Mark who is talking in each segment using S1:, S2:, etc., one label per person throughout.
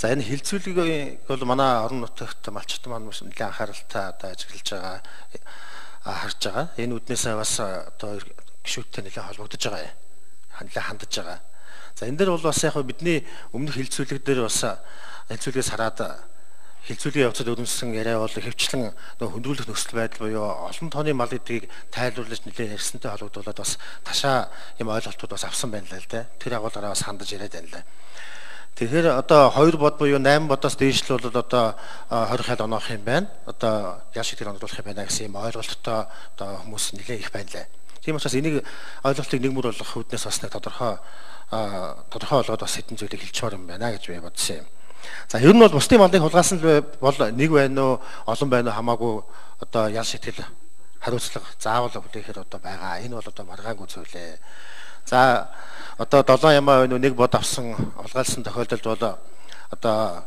S1: За энэ хилцүүлгийг бол манай орон нутагт малчит маань нэлээд анхааралтай одоо ажиглаж байгаа харж байгаа. Энэ үднээсээ бас одоо гишүүдтэй нэлээд холбогдож байгаа. Нэлээд хандж байгаа. За энэ дээр бол бас яг бидний өмнөх хилцүүлэг дээр бас хилцүүлгээс хараад хилцүүлгийн явцад өрнөсөн яриа бол хэвчлэн хөндрүүлэх нөхцөл байдал буюу олон тооны мал эдгийг тайлбарлаж нэлээд ярьсантай холбогдуулаад бас ташаа юм ойлголтууд бас авсан байна л да. Тэр агуулгаараа бас хандаж яриад байна л да. Тэгэхээр одоо 2 бод буюу 8 бодоос дээш л бол одоо 20 хэл оноох юм байна. Одоо ял шийдэл оноох юм байна гэсэн юм ойлголттой одоо хүмүүс нэлээд их байна лээ. Тийм учраас энийг ойлголтыг нэгмөр болгох үүднээс бас нэг тодорхой болгоод бас хэдэн зүйлийг хэлчихвэр юм байна гэж би бодсон юм. За ер нь бол бусдын малыг хулгайлсан бол нэг байна уу олон байна уу хамаагүй одоо ял шийтгэл хариуцлага заавал үлээхээр одоо байгаа. Энэ бол одоо маргаангүй зүйлээ. За одоо 7 ямаа байна уу нэг бод авсан хулгайлсан тохиолдолд бол одоо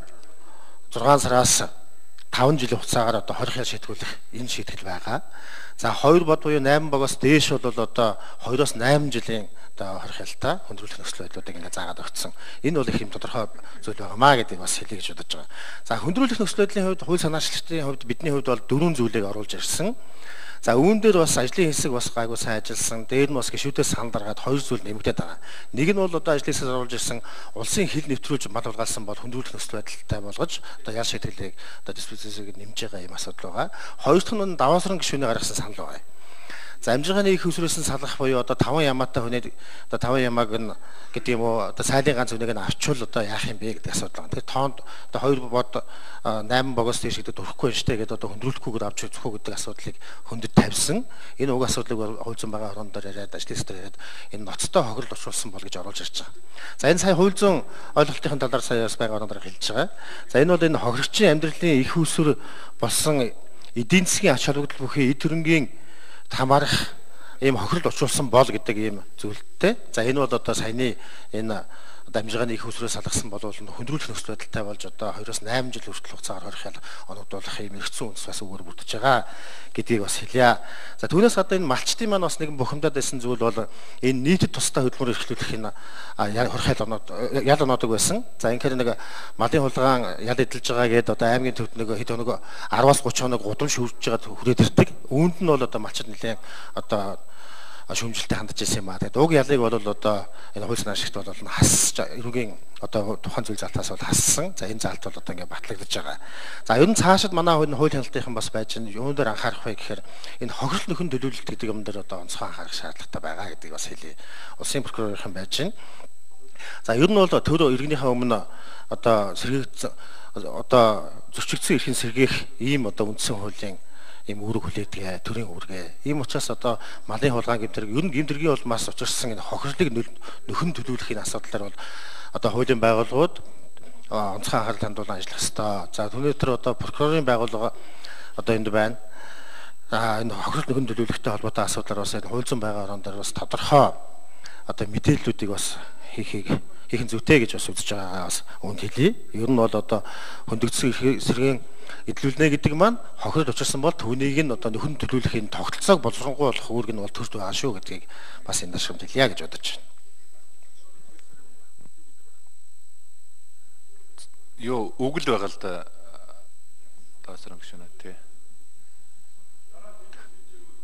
S1: 6 сараас 5 жилийн хугацаагаар одоо 20 хэл шийтгүүлэх энэ шийтгэл байгаа. За 2 бод буюу 8 богоос дээш бол одоо 2-оос 8 жилийн одоо 20 хялтаа хөндрүүлэх нөхцөл байдлуудыг ингээд заагаад өгсөн. Энэ бол их юм тодорхой зүйл байгаамаа гэдгийг бас хэлье гэж бодож байгаа. За хөндрүүлэх нөхцөл байдлын хувьд хууль санаачлагчдын хувьд бидний хувьд бол 4 зүйлийг оруулж ирсэн. За үүн дээр бас ажлын хэсэг бас гайгүй сайн ажилласан. Дээр нь бас гишүүдээс санал гаргаад 2 зүйл нэмэгдээд байгаа. Нэг нь бол одоо ажлын хэсэг оруулж ирсэн улсын хил нэвтрүүлж мал хулгайлсан бол хөндрүүлэх нөхцөл байдалтай болгож одоо ял шийдгэлийг одоо диспозицийг нэмж байгаа юм асуудал байгаа. Хоёр дахь нь даваасран гишүүний гаргасан санал байгаа. За амжиргааны их усрээс нь салгах буюу одоо 5 ямаатай хүнээ одоо 5 ямааг нь гэдэг юм уу одоо сайлын ганц хүнийг нь авчвал одоо яах юм бэ гэдэг асуудал байна. Тэр тоонд одоо 2 бод 8 богоос дээш гэдэг өрөхгүй байна штэ гэдэг одоо хөндрүүлэхгүйгээр авч үзэхгүй гэдэг асуудлыг хөндөд тавьсан. Энэ уг асуудлыг хуульзан байгаа орон дээр яриад ажлын хэсгээр яриад энэ ноцтой хохирол учруулсан бол гэж оруулж ирж байгаа. За энэ сая хуульзан ойлголтын талаар сая бас байгаа орон дээр хэлж байгаа. За энэ бол энэ хохирогчийн амьдралын их усүр болсон эдийн засгийн ач холбогдол бүхий эд хөрөнгийн хамаарах ийм хохирол учруулсан бол гэдэг ийм зүйлтэй. За энэ бол одоо саяны энэ дамжиргааны их усрээс салгасан бол хөндрүүлэх нөхцөл байдалтай болж одоо 2-оос 8 жил хүртэл хугацаагаар 20 хэл оногдуулах ийм эргэцсэн үндэс бас өгөр бүрдэж байгаа гэдгийг бас хэлье. За түүнээс гадна энэ малчтын маань бас нэгэн бухимдаад байсан зүйл бол энэ нийтэд тусдаа хөдөлмөр эрхлүүлэх энэ 20 хэл ял оноодог байсан. За инхээр нэг малын хулгаан ял эдэлж байгаа гэдэг одоо аймгийн төвд нэг хэд хоног 10-аас 30 хоног гудамж хөвж байгаа хүрээд ирдэг. Үүнд нь бол одоо малчид нэлээд одоо шүүмжилтэд хандж ирсэн юм аа. Тэгээд уг ялыг бол одоо энэ хууль санаа шигт бол хасж ерөнхийн одоо тухайн зүйл залтаас бол хассан. За энэ залт бол одоо ингээд батлагдаж байгаа. За ер нь цаашид манай хууль хяналтынхан бас байж энэ юун дээр анхаарах вэ гэхээр энэ хохирол нөхөн төлөвлөлт гэдэг юм дээр одоо онцгой анхаарах шаардлагатай байгаа гэдгийг бас хэлье. Улсын прокурорын байж байна. За ер нь бол төр иргэнийхээ өмнө одоо одоо зөрчигдсөн эрхийн сэргээх ийм одоо үндсэн хуулийн ийм үүрэг хүлээдэг төрийн үүргээ. Ийм учраас одоо малын хулгаан гэмтэрэг ер нь гэмтэргийн бол маш учирсан энэ хохирлыг нөхөн төлөвлөх энэ асуудлаар бол одоо хуулийн байгууллагууд онцгой анхаарал хандуулан ажиллах ёстой. За түүний дотор одоо прокурорын байгууллага одоо энд байна. Энэ хохирол нөхөн төлөвлөхтэй холбоотой асуудлаар бас энэ хууль зүйн байгаа орон дээр бас тодорхой одоо мэдээллүүдийг бас хийх зүйтэй гэж бас үзэж байгаагаа бас үүнд хэлье. Ер нь бол одоо хөндөгдсөн сэргийн эдлүүлнэ гэдэг маань хохирол учирсан бол түүнийг нь одоо нөхөн төлөвлөх энэ тогтолцоог боловсронгуй болох үүрэг нь бол төрж байгаа шүү гэдгийг бас энэ дашрамд хэлье гэж бодож байна.
S2: Юу үгэл байгаа л да. Таасрам гүшүүнэ тий.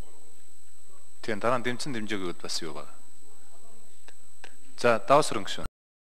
S2: Тийм дараа нь дэмцэн дэмжээг бас юу байгаа. За давсрам гүшүүн.